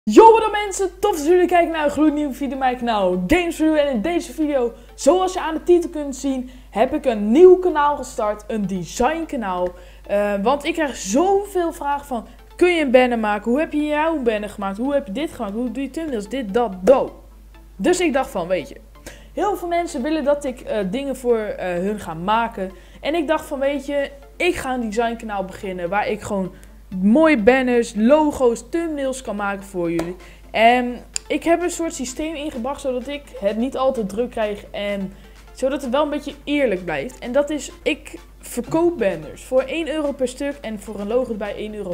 Yo, wat dan mensen, tof dat jullie kijken naar een gloednieuwe video op mijn kanaal Games For You. En in deze video, zoals je aan de titel kunt zien, heb ik een nieuw kanaal gestart, een design kanaal. Want ik krijg zoveel vragen van, kun je een banner maken? Hoe heb je jouw banner gemaakt? Hoe heb je dit gemaakt? Hoe doe je thumbnails? Dit, dat, do. Dus ik dacht van, weet je, heel veel mensen willen dat ik dingen voor hun ga maken. En ik dacht van, weet je, ik ga een design kanaal beginnen waar ik gewoon mooie banners, logo's, thumbnails kan maken voor jullie. En ik heb een soort systeem ingebracht zodat ik het niet altijd druk krijg en zodat het wel een beetje eerlijk blijft. En dat is, ik verkoop banners voor 1 euro per stuk en voor een logo erbij 1,50 euro.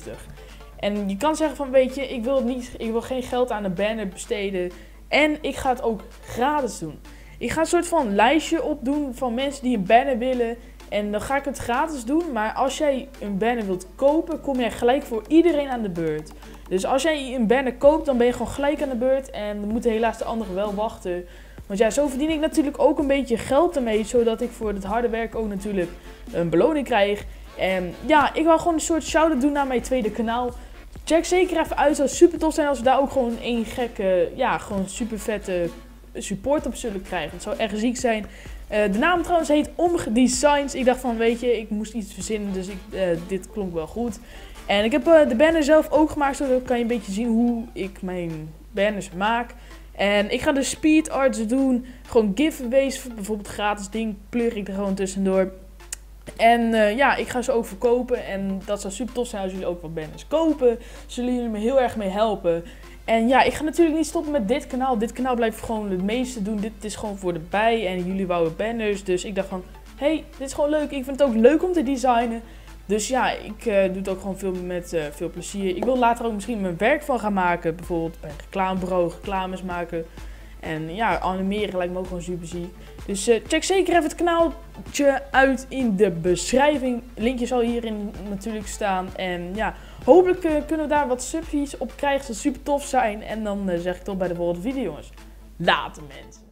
En je kan zeggen van, weet je, ik wil geen geld aan een banner besteden en ik ga het ook gratis doen. Ik ga een soort van lijstje opdoen van mensen die een banner willen. En dan ga ik het gratis doen, maar als jij een banner wilt kopen, kom jij gelijk voor iedereen aan de beurt. Dus als jij een banner koopt, dan ben je gewoon gelijk aan de beurt en dan moeten helaas de anderen wel wachten. Want ja, zo verdien ik natuurlijk ook een beetje geld ermee, zodat ik voor het harde werk ook natuurlijk een beloning krijg. En ja, ik wil gewoon een soort shout-out doen naar mijn tweede kanaal. Check zeker even uit, het zou super tof zijn als we daar ook gewoon één gekke, ja, gewoon super vette support op zullen krijgen. Het zou echt ziek zijn. De naam trouwens heet Omgedesigns. Ik dacht van, weet je, ik moest iets verzinnen, dus dit klonk wel goed. En ik heb de banner zelf ook gemaakt, zodat kan je een beetje zien hoe ik mijn banners maak. En ik ga de speed arts doen, gewoon giveaways, bijvoorbeeld gratis ding, plug ik er gewoon tussendoor. En ja, ik ga ze ook verkopen en dat zou super tof zijn als jullie ook wat banners kopen. Zullen jullie me heel erg mee helpen. En ja, ik ga natuurlijk niet stoppen met dit kanaal. Dit kanaal blijft gewoon het meeste doen. Dit is gewoon voor de bij en jullie wouden banners. Dus ik dacht van, hey, dit is gewoon leuk. Ik vind het ook leuk om te designen. Dus ja, ik doe het ook gewoon met veel plezier. Ik wil later ook misschien mijn werk van gaan maken. Bijvoorbeeld bij een reclamebureau, reclames maken. En ja, animeren lijkt me ook gewoon super ziek. Dus check zeker even het kanaaltje uit in de beschrijving. Linkje zal hierin natuurlijk staan. En ja, hopelijk kunnen we daar wat subsies op krijgen. Dat zou super tof zijn. En dan zeg ik tot bij de volgende video, jongens. Later, mensen.